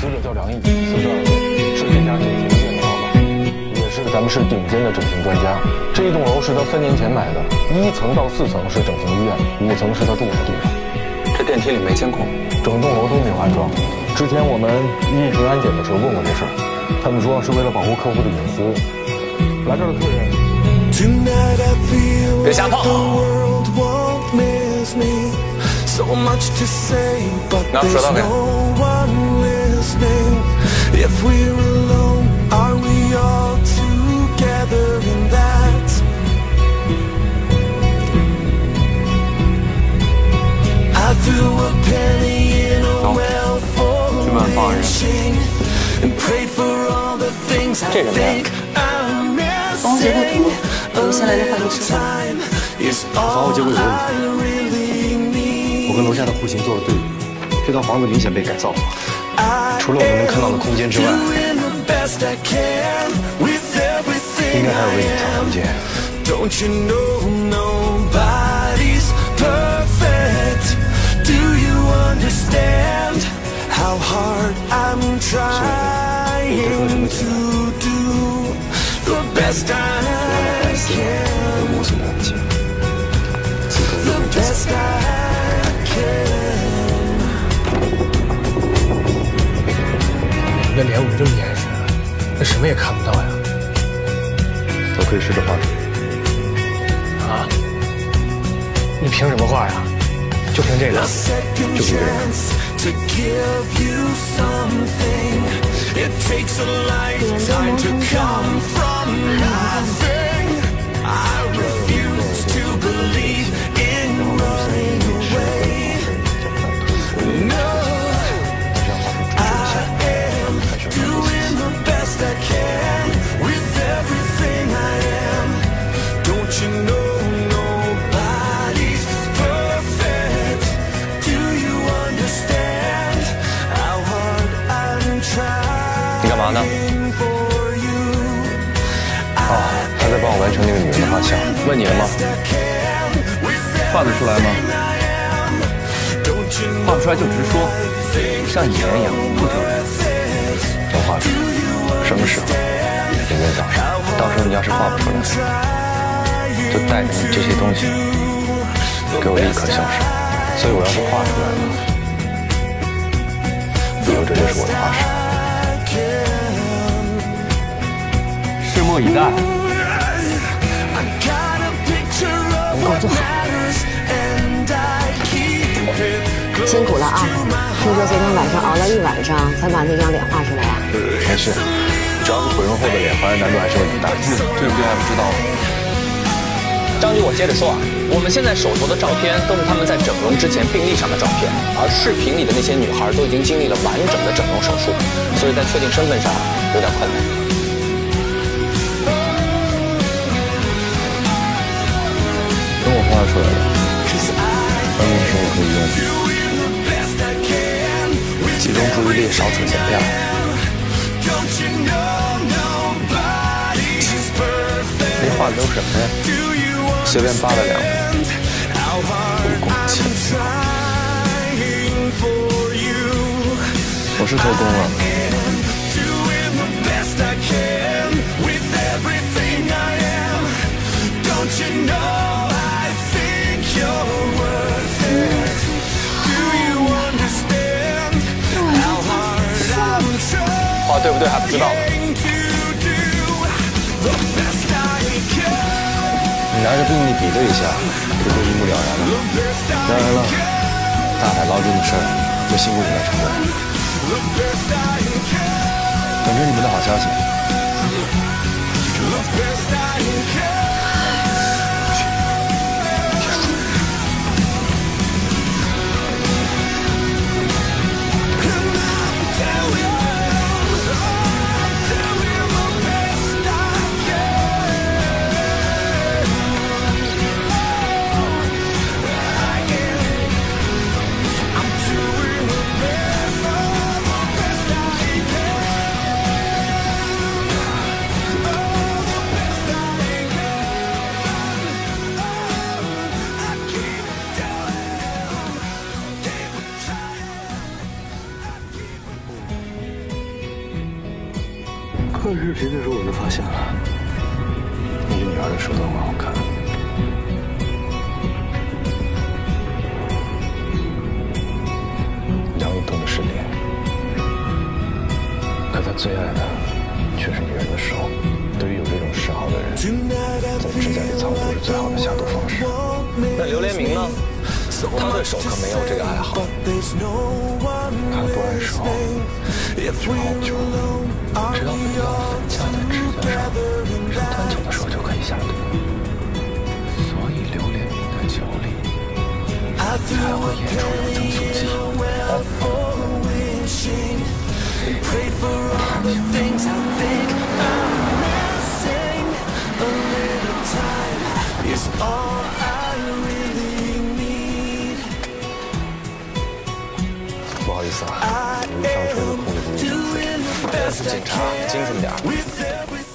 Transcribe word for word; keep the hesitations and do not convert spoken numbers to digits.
死者叫梁毅，四十二岁，是这家整形医院的老板，也是咱们市顶尖的整形专家。这一栋楼是他三年前买的，一层到四层是整形医院，五层是他住的地方。 这电梯里没监控， 整栋楼都没有安装。之前我们一巡安检的时候问过这事儿，他们说是为了保护客户的隐私。来这儿的客人， 别瞎碰！拿舌头给。走，去问报案人。这人呀？ 房屋结构图，有新来的会计师傅。 房屋结构有问题，我跟楼下的户型做了对比，这套房子明显被改造了。除了我们能看到的空间之外，应该还有个隐藏空间。 Best I can. The best I can. 你的脸捂这么严实，那什么也看不到呀。 我可以试着画出来。 啊？你凭什么画呀？就凭这个？ 就凭这个。 It takes a lifetime to come from nothing. I refuse to believe in running away. No, I am doing the best I can with everything I am. Don't you know nobody's perfect? Do you understand how hard I'm trying? 你干嘛呢？ 哦，他在帮我完成那个女人的画像。 问你了吗？画得出来吗？画不出来就直说，像以前一样不丢人。 能画出来， 什么时候？ 明天早上。 到时候你要是画不出来，就带着你这些东西给我立刻消失。 所以我要是画出来了，以后这就是我的画室。 拭目以待。 你给我坐好。辛苦了啊！听说昨天晚上熬了一晚上才把那张脸画出来啊？ 没事，主要是毁容后的脸，还原难度还是有点大。 嗯，对不对还不知道。张局，我接着说啊，我们现在手头的照片都是他们在整容之前病历上的照片，而视频里的那些女孩都已经经历了完整的整容手术，所以在确定身份上有点困难。 等我画出来了，办公时候可以用。 集中注意力，少扯闲篇。你画的都什么呀？随便扒了两笔，不共情。 我是偷工了。 画对不对还不知道呢。 你拿着病历比对一下，不就一目了然了？当然了，大海捞针的事儿就辛苦你来承担。等着你们的好消息。 I 看视频的时候我就发现了，你这女儿的手段很好看。杨雨动的是脸，可他最爱的却是女人的手。对于有这种嗜好的人，在指甲里藏毒是最好的下毒方式。 那刘连明呢？他的手可没有这个爱好。 他不爱手，也不好酒，只要不要粉夹在指甲上，是端酒的时候就可以下毒。所以刘连明的酒里才会验出有增速剂。不好意思啊，你上车就控制不住。 是警察，精神点儿。